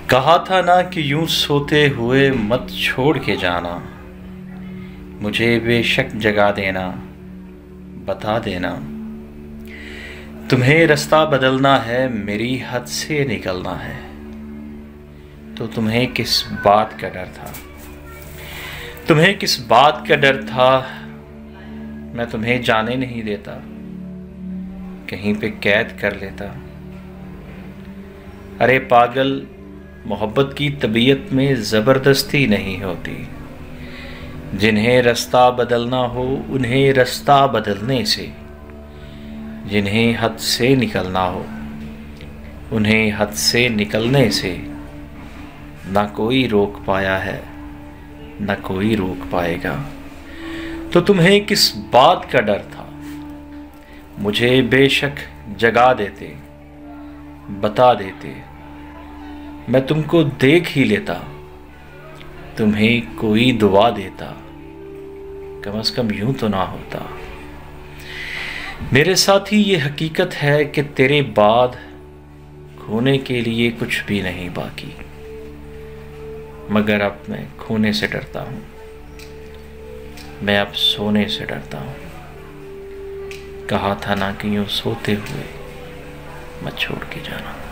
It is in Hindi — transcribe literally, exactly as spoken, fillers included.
कहा था ना कि यूं सोते हुए मत छोड़ के जाना, मुझे बेशक जगा देना, बता देना। तुम्हें रास्ता बदलना है, मेरी हद से निकलना है, तो तुम्हें किस बात का डर था? तुम्हें किस बात का डर था? मैं तुम्हें जाने नहीं देता, कहीं पे कैद कर लेता। अरे पागल, मोहब्बत की तबीयत में ज़बरदस्ती नहीं होती। जिन्हें रास्ता बदलना हो उन्हें रास्ता बदलने से, जिन्हें हद से निकलना हो उन्हें हद से निकलने से ना कोई रोक पाया है, ना कोई रोक पाएगा। तो तुम्हें किस बात का डर था? मुझे बेशक जगा देते, बता देते, मैं तुमको देख ही लेता, तुम्हें कोई दुआ देता, कम से कम यूं तो ना होता। मेरे साथ ही ये हकीकत है कि तेरे बाद खोने के लिए कुछ भी नहीं बाकी, मगर अब मैं खोने से डरता हूँ, मैं अब सोने से डरता हूँ। कहा था ना कि यूं सोते हुए मत छोड़ के जाना।